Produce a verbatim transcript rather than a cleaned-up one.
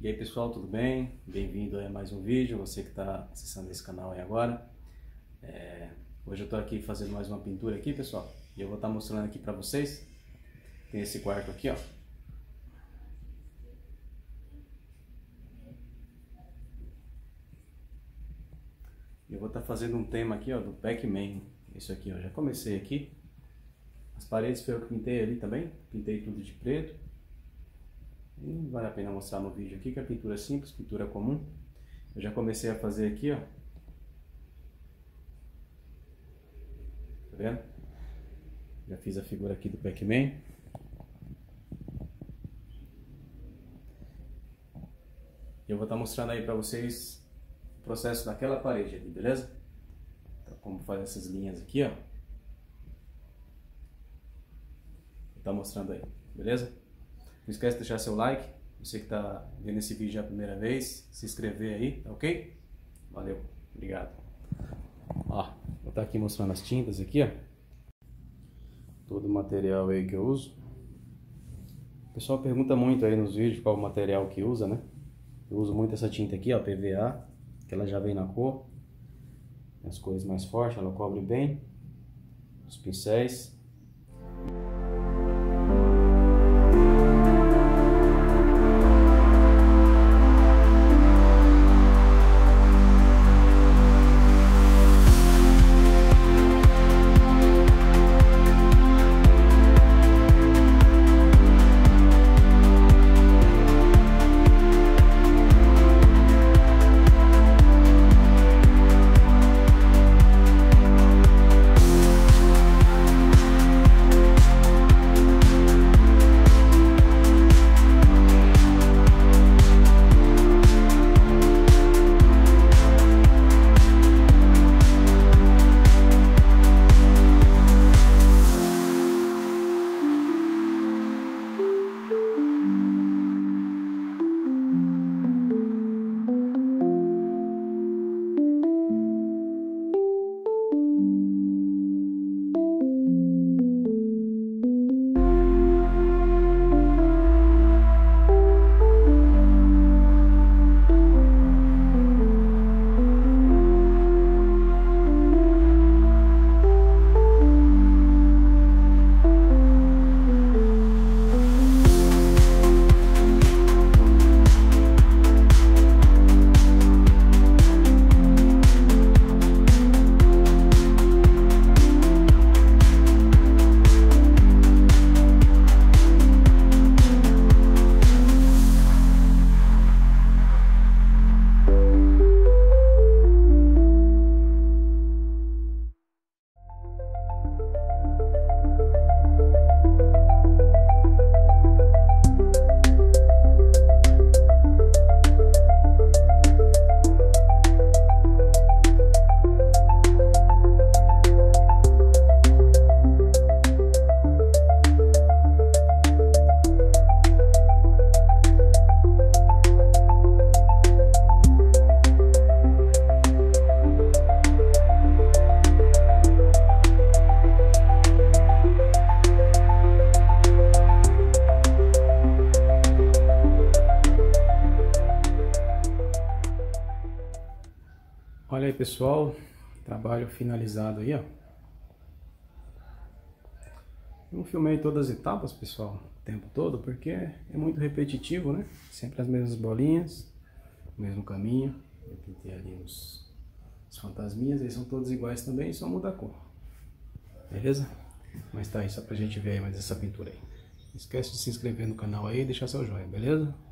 E aí pessoal, tudo bem? Bem-vindo a mais um vídeo, você que está acessando esse canal aí agora. É... Hoje eu estou aqui fazendo mais uma pintura aqui, pessoal, e eu vou estar mostrando aqui para vocês. Tem esse quarto aqui, ó. Eu vou estar fazendo um tema aqui, ó, do Pac-Man. Isso aqui, ó, já comecei aqui. As paredes foi eu que pintei ali também, pintei tudo de preto. E vale a pena mostrar no vídeo aqui que a pintura é simples, pintura comum. Eu já comecei a fazer aqui, ó. Tá vendo? Já fiz a figura aqui do Pac-Man. E eu vou estar mostrando aí pra vocês o processo daquela parede ali, beleza? Então, como faz essas linhas aqui, ó. Vou estar mostrando aí, beleza? Não esquece de deixar seu like, você que está vendo esse vídeo a primeira vez, se inscrever aí, tá ok? Valeu, obrigado. Ó, vou estar aqui mostrando as tintas aqui, ó. Todo o material aí que eu uso. O pessoal pergunta muito aí nos vídeos qual o material que usa, né? Eu uso muito essa tinta aqui, ó, P V A, que ela já vem na cor. As cores mais fortes, ela cobre bem. Os pincéis. Olha aí pessoal, trabalho finalizado aí, ó. Eu não filmei todas as etapas, pessoal, o tempo todo, porque é muito repetitivo, né? Sempre as mesmas bolinhas, o mesmo caminho. Eu pintei ali os, os fantasminhas, eles são todos iguais também, só muda a cor. Beleza? Mas tá aí, só pra gente ver aí mais essa pintura aí. Não esquece de se inscrever no canal aí e deixar seu joinha, beleza?